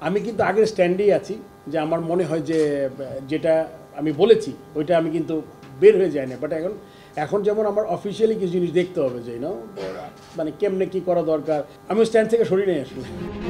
আমি কিন্তু আগের স্ট্যান্ডেই আছি, যে আমার মনে হয় যে যেটা আমি বলেছি ওইটা আমি কিন্তু বের হয়ে যায় না। বাট এখন যেমন আমার অফিসিয়ালি কিছু জিনিস দেখতে হবে, যে মানে কেমনে কী করা দরকার, আমি স্ট্যান্ড থেকে সরিয়ে নিয়ে আসলে।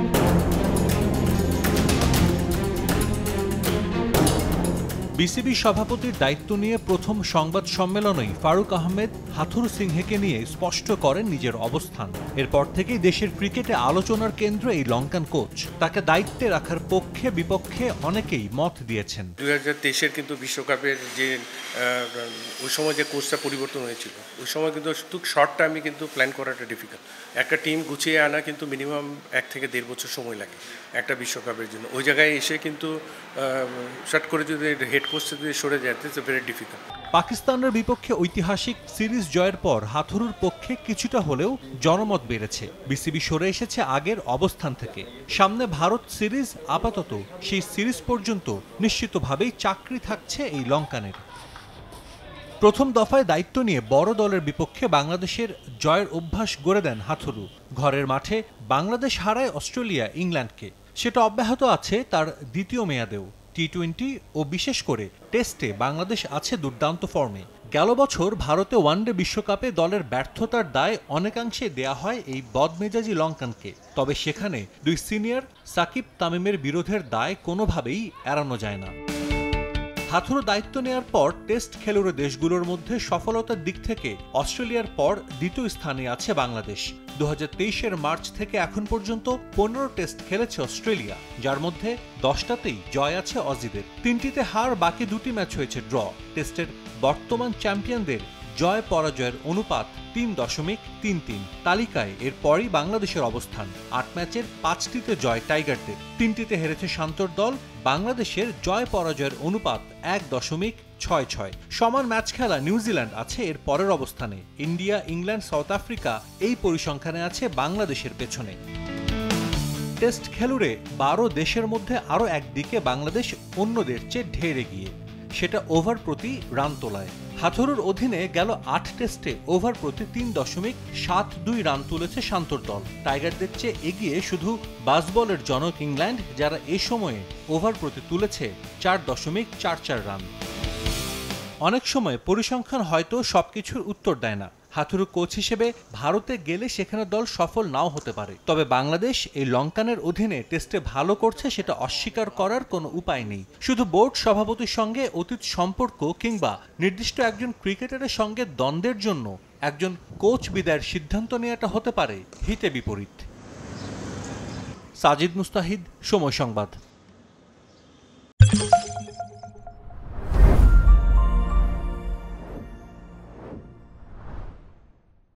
বিসিবি সভাপতির দায়িত্ব নিয়ে প্রথম সংবাদ সম্মেলনেই ফারুক আহমেদ হাথুরু সিংহেকে নিয়ে স্পষ্ট করেন নিজের অবস্থান। এরপর থেকেই দেশের ক্রিকেটে আলোচনার কেন্দ্রে এই লঙ্কান কোচ। তাকে দায়িত্বে রাখার পক্ষে বিপক্ষে অনেকেই মত দিয়েছেন। 2023-এর কিন্তু বিশ্বকাপের যে ওই সময় যে কোচটা পরিবর্তন হয়েছিল, ওই সময় কিন্তু খুব শর্ট টাইমে কিন্তু প্ল্যান করাটা ডিফিকাল্ট। একটা টিম গুছিয়ে আনা কিন্তু মিনিমাম 1 থেকে 1.5 বছর সময় লাগে একটা বিশ্বকাপের জন্য। ওই জায়গায় এসে কিন্তু শর্ট করে যদি হেড কোচ যদি সরে যায়, ইটস ভেরি ডিফিকাল্ট। পাকিস্তানের বিপক্ষে ঐতিহাসিক সিরিজ জয়ের পর হাথুরুর পক্ষে কিছুটা হলেও জনমত বেড়েছে। বিসিবি সরে এসেছে আগের অবস্থান থেকে। সামনে ভারত সিরিজ, আপাতত সেই সিরিজ পর্যন্ত নিশ্চিতভাবেই চাকরি থাকছে এই লঙ্কানের। প্রথম দফায় দায়িত্ব নিয়ে বড় দলের বিপক্ষে বাংলাদেশের জয়ের অভ্যাস গড়ে দেন হাথুরু। ঘরের মাঠে বাংলাদেশ হারায় অস্ট্রেলিয়া ইংল্যান্ডকে, সেটা অব্যাহত আছে তার দ্বিতীয় মেয়াদেও। টি-20 ও বিশেষ করে টেস্টে বাংলাদেশ আছে দুর্দান্ত ফর্মে। গেল বছর ভারতে ওয়ানডে বিশ্বকাপে দলের ব্যর্থতার দায় অনেকাংশে দেয়া হয় এই বদমেজাজি লঙ্কানকে। তবে সেখানে দুই সিনিয়র সাকিব তামিমের বিরোধের দায় কোনোভাবেই এড়ানো যায় না। হাথুরু দায়িত্ব নেয়ার পর টেস্ট খেলুড়ে দেশগুলোর মধ্যে সফলতার দিক থেকে অস্ট্রেলিয়ার পর দ্বিতীয় স্থানে আছে বাংলাদেশ। 2023-এর মার্চ থেকে এখন পর্যন্ত 15 টেস্ট খেলেছে অস্ট্রেলিয়া, যার মধ্যে 10টাতেই জয় আছে অজিদের। 3টিতে হার, বাকি 2টি ম্যাচ হয়েছে ড্র। টেস্টের বর্তমান চ্যাম্পিয়নদের জয় পরাজয়ের অনুপাত 3.33। তালিকায় এরপরই বাংলাদেশের অবস্থান। 8 ম্যাচের 5টিতে জয় টাইগারদের, 3টিতে হেরেছে শান্তর দল। বাংলাদেশের জয় পরাজয়ের অনুপাত 1.66। সমান ম্যাচ খেলা নিউজিল্যান্ড আছে এর পরের অবস্থানে। ইন্ডিয়া, ইংল্যান্ড, সাউথ আফ্রিকা এই পরিসংখ্যানে আছে বাংলাদেশের পেছনে। টেস্ট খেলুড়ে 12 দেশের মধ্যে আরও একদিকে বাংলাদেশ অন্যদের চেয়ে ঢের এগিয়ে, সেটা ওভার প্রতি রান তোলায়। হাথুরুর অধীনে গেল 8 টেস্টে ওভার প্রতি 3.72 রান তুলেছে শান্তর দল। টাইগারদের চেয়ে এগিয়ে শুধু বাসবলের জনক ইংল্যান্ড, যারা এ সময়ে ওভার প্রতি তুলেছে 4.44 রান। অনেক সময় পরিসংখ্যান হয়তো সবকিছুর উত্তর দেয় না। হাথুরু কোচ হিসেবে ভারতে গেলে সেখানে দল সফল নাও হতে পারে। তবে বাংলাদেশ এই লঙ্কানের অধীনে টেস্টে ভালো করছে সেটা অস্বীকার করার কোনো উপায় নেই। শুধু বোর্ড সভাপতির সঙ্গে অতীত সম্পর্ক কিংবা নির্দিষ্ট একজন ক্রিকেটারের সঙ্গে দ্বন্দ্বের জন্য একজন কোচ বিদায়ের সিদ্ধান্ত নেওয়াটা হতে পারে হিতে বিপরীত। সাজিদ মুস্তাহিদ, সময় সংবাদ।